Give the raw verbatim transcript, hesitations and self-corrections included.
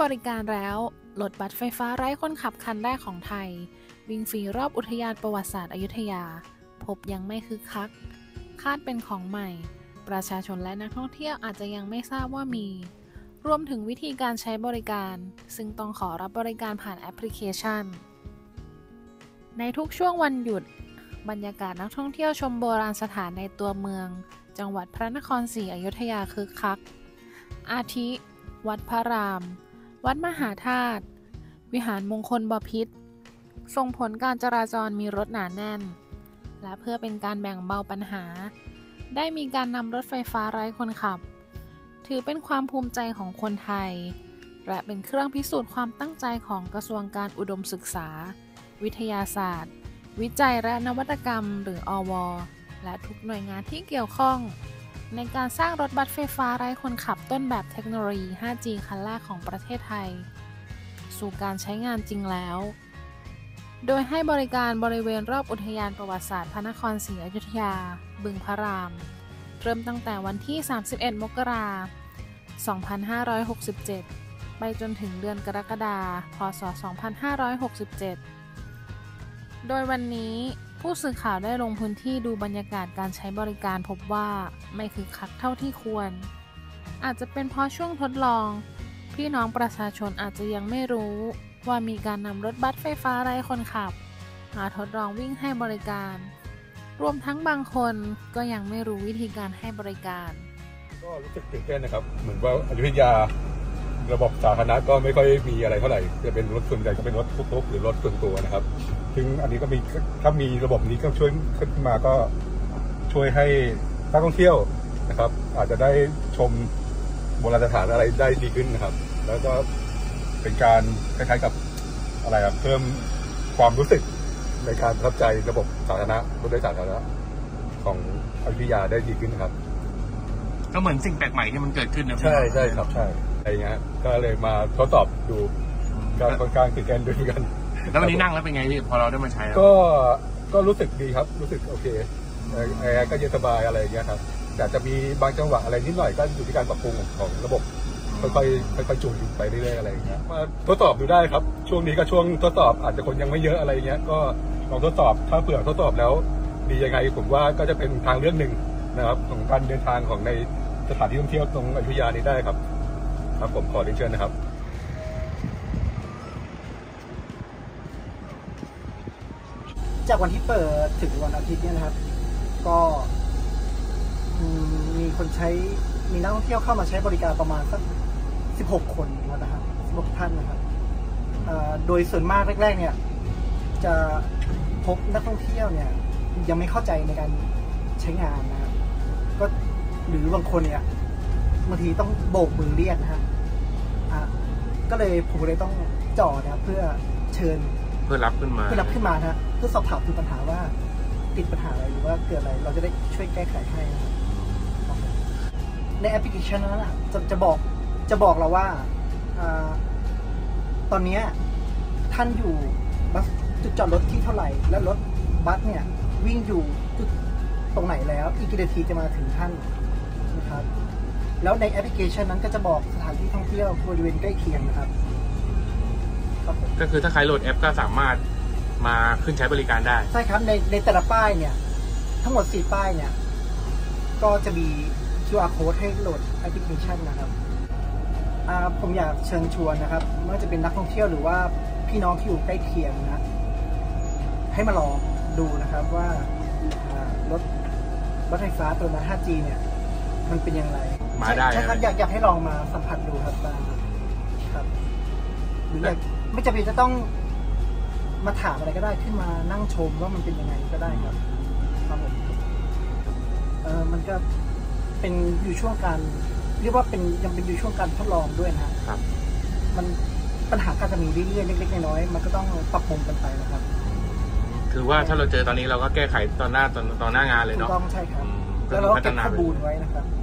บริการแล้วรถบัสไฟฟ้าไร้คนขับคันแรกของไทยวิ่งฟรีรอบอุทยานประวัติศาสตร์อยุธยาพบยังไม่คึกคักคาดเป็นของใหม่ประชาชนและนักท่องเที่ยวอาจจะยังไม่ทราบว่ามีรวมถึงวิธีการใช้บริการซึ่งต้องขอรับบริการผ่านแอปพลิเคชันในทุกช่วงวันหยุดบรรยากาศนักท่องเที่ยวชมโบราณสถานในตัวเมืองจังหวัดพระนครศรีอยุธยาคึกคักอาทิ วัดพระรามวัดมหาธาตุวิหารมงคลบพิตรส่งผลการจราจรมีรถหนาแน่นและเพื่อเป็นการแบ่งเบาปัญหาได้มีการนำรถไฟฟ้าไร้คนขับถือเป็นความภูมิใจของคนไทยและเป็นเครื่องพิสูจน์ความตั้งใจของกระทรวงการอุดมศึกษาวิทยาศาสตร์วิจัยและนวัตกรรมหรืออว.และทุกหน่วยงานที่เกี่ยวข้องในการสร้างรถบัสไฟฟ้าไร้คนขับต้นแบบเทคโนโลยี ห้าจี คันแรกของประเทศไทยสู่การใช้งานจริงแล้วโดยให้บริการบริเวณรอบอุทยานประวัติศาสตร์พระนครศรีอยุธยาบึงพระรามเริ่มตั้งแต่วันที่สามสิบเอ็ดมกราคมสองพันห้าร้อยหกสิบเจ็ดไปจนถึงเดือนกรกฎาคมพ.ศ. สองพันห้าร้อยหกสิบเจ็ดโดยวันนี้ผู้สื่อข่าวได้ลงพื้นที่ดูบรรยากาศการใช้บริการพบว่าไม่คึกคักเท่าที่ควรอาจจะเป็นเพราะช่วงทดลองพี่น้องประชาชนอาจจะยังไม่รู้ว่ามีการนำรถบัสไฟฟ้าไร้คนขับมาทดลองวิ่งให้บริการรวมทั้งบางคนก็ยังไม่รู้วิธีการให้บริการก็รู้สึกตื่นเต้นนะครับเหมือนว่าอยุธยาระบบสาธารณะก็ไม่ค่อยมีอะไรเท่าไหร่จะเป็นรถส่วนใหญ่ก็เป็นรถตุ๊กๆหรือรถส่วนตัวนะครับซึ่งอันนี้ก็มีถ้ามีระบบนี้ก็ช่วยขึ้นมาก็ช่วยให้นักท่องเที่ยวนะครับอาจจะได้ชมโบราณสถานอะไรได้ดีขึ้นนะครับแล้วก็เป็นการคล้ายๆกับอะไรครับเพิ่มความรู้สึกในการประทับใจระบบสาธารณะรถโดยสารสาธารณะของอยุธยาได้ดีขึ้นครับก็เหมือนสิ่งแปลกใหม่ที่มันเกิดขึ้นนะใช่ใช่ครับใช่อะไรเงี้ยก็เลยมาทดสอบดูการค่อนข้างตื่นเต้นด้วยกันแล้ววันนี้นั่งแล้วเป็นไงพี่พอเราได้มาใช้ก็ก็รู้สึกดีครับรู้สึกโอเคแอร์ก็เย็นสบายอะไรอย่างเงี้ยครับแต่จะมีบางจังหวะอะไรนิดหน่อยก็อยู่ที่การปรับปรุงของระบบค่อยๆค่อยๆจูนไปเรื่อยๆอะไรอย่างเงี้ยมาทดสอบดูได้ครับช่วงนี้ก็ช่วงทดสอบอาจจะคนยังไม่เยอะอะไรเงี้ยก็ลองทดสอบถ้าเผื่อทดสอบแล้วดียังไงผมว่าก็จะเป็นทางเลือกหนึ่งนะครับของการเดินทางของในสถานที่ท่องเที่ยวตรงอยุธยานี้ได้ครับครับผมขอเรียนเชิญนะครับจากวันที่เปิดถึงวันอาทิตย์เนี่ยนะครับก็มีคนใช้มีนักท่องเที่ยวเข้ามาใช้บริการประมาณสักสิบหกคนนะครับสิบหกท่านนะครับโดยส่วนมากแรกๆเนี่ยจะพบนักท่องเที่ยวเนี่ยยังไม่เข้าใจในการใช้งานนะครับก็หรือบางคนเนี่ยบางทีต้องโบกมือเรียกนะฮะก็เลยผมเลยต้องจอดนะเพื่อเชิญเพื่อรับขึ้นมาเพื่อรับขึ้นมานะเพื่อสอบถามถึงปัญหาว่าติดปัญหาอะไรหรือว่าเกิดอะไรเราจะได้ช่วยแก้ไขให้นะครับในแอปพลิเคชันนั้นนะจะจะบอกจะบอกเราว่าตอนนี้ท่านอยู่บัสจุดจอดรถที่เท่าไหร่และรถบัสเนี่ยวิ่งอยู่จุดตรงไหนแล้วอีกกี่นาทีจะมาถึงท่านนะครับแล้วในแอปพลิเคชันนั้นก็จะบอกสถานที่ท่องเที่ยวบริเวณใกล้เคียงนะครับก็คือถ้าใครโหลดแอปก็สามารถมาขึ้นใช้บริการได้ใช่ครับในในแต่ละป้ายเนี่ยทั้งหมดสี่ป้ายเนี่ยก็จะมี คิว อาร์ code ให้โหลดแอปพลิเคชันนะครับผมอยากเชิญชวนนะครับไม่ว่าจะเป็นนักท่องเที่ยวหรือว่าพี่น้องที่อยู่ใกล้เคียงนะให้มาลองดูนะครับว่ารถรถไฟฟ้าตัวนั้น ห้าจี เนี่ยมันเป็นยังไงมาได้ครับอยากอยากให้ลองมาสัมผัสดูครับครับหรืออยากไม่จำเป็นจะต้องมาถามอะไรก็ได้ขึ้นมานั่งชมว่ามันเป็นยังไงก็ได้ครับครับผมเออมันก็เป็นอยู่ช่วงการเรียกว่าเป็นยังเป็นอยู่ช่วงการทดลองด้วยนะครับมันปัญหาการจะมีเรื่อยๆเล็กๆน้อยๆมันก็ต้องปรับปรุงกันไปนะครับคือว่าถ้าเราเจอตอนนี้เราก็แก้ไขตอนหน้าตอนตอนหน้างานเลยเนาะต้องใช่ครับแล้วเราเก็บข้อมูลไว้นะครับ